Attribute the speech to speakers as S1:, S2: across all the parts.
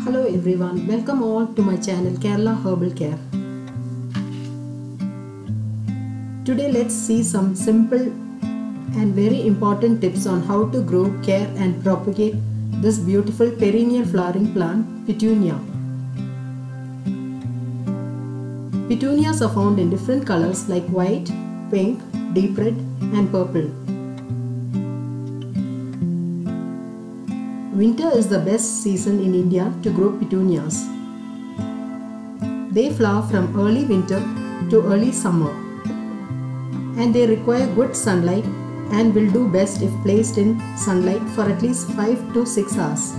S1: Hello everyone, welcome all to my channel Kerala Herbal Care. Today let's see some simple and very important tips on how to grow, care and propagate this beautiful perennial flowering plant, Petunia. Petunias are found in different colors like white, pink, deep red and purple. Winter is the best season in India to grow petunias. They flower from early winter to early summer, and they require good sunlight and will do best if placed in sunlight for at least 5 to 6 hours.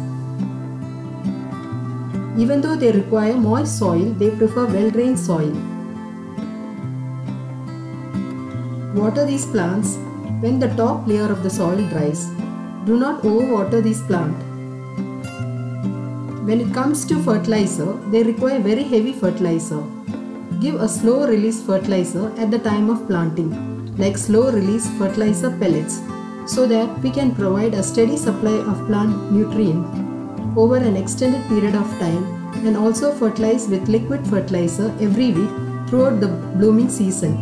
S1: Even though they require moist soil, they prefer well-drained soil. Water these plants when the top layer of the soil dries. Do not overwater these plants. When it comes to fertilizer, they require very heavy fertilizer. Give a slow release fertilizer at the time of planting, like slow release fertilizer pellets, so that we can provide a steady supply of plant nutrient over an extended period of time, and also fertilize with liquid fertilizer every week throughout the blooming season.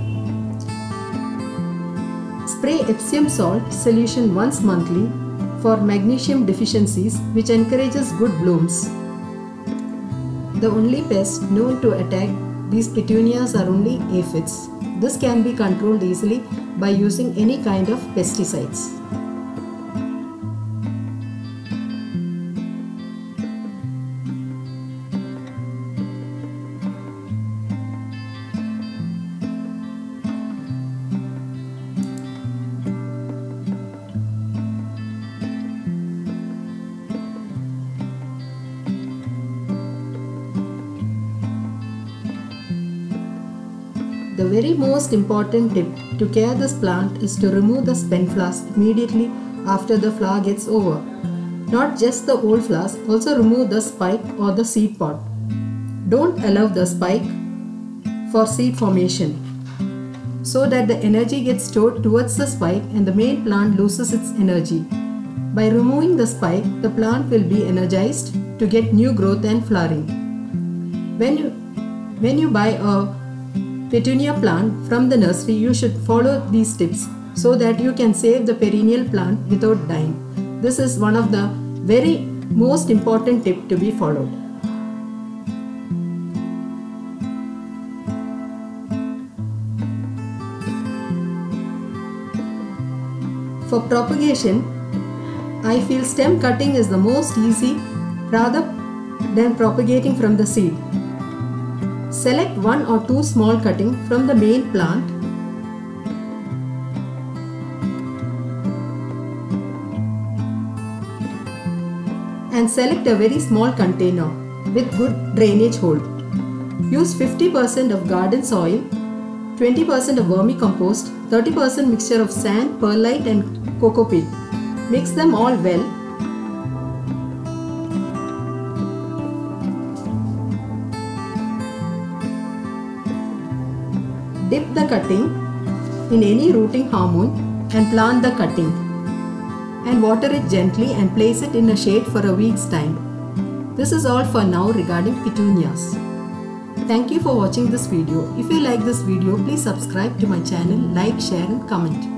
S1: Spray Epsom salt solution once monthly for magnesium deficiencies, which encourages good blooms. The only pest known to attack these petunias are only aphids. This can be controlled easily by using any kind of pesticides. The very most important tip to care this plant is to remove the spent flowers immediately after the flower gets over. Not just the old flowers, also remove the spike or the seed pod. Don't allow the spike for seed formation, so that the energy gets stored towards the spike and the main plant loses its energy. By removing the spike, the plant will be energized to get new growth and flowering. When you buy a petunia plant from the nursery, you should follow these tips so that you can save the perennial plant without dying. This is one of the very most important tip to be followed. For propagation, I feel stem cutting is the most easy rather than propagating from the seed. Select 1 or 2 small cuttings from the main plant and select a very small container with good drainage hole. Use 50% of garden soil, 20% of vermicompost, 30% mixture of sand, perlite and coco peat. Mix them all well. Dip the cutting in any rooting hormone and plant the cutting, and water it gently and place it in a shade for a week's time. This is all for now regarding petunias. Thank you for watching this video. If you like this video, please subscribe to my channel, like, share and comment.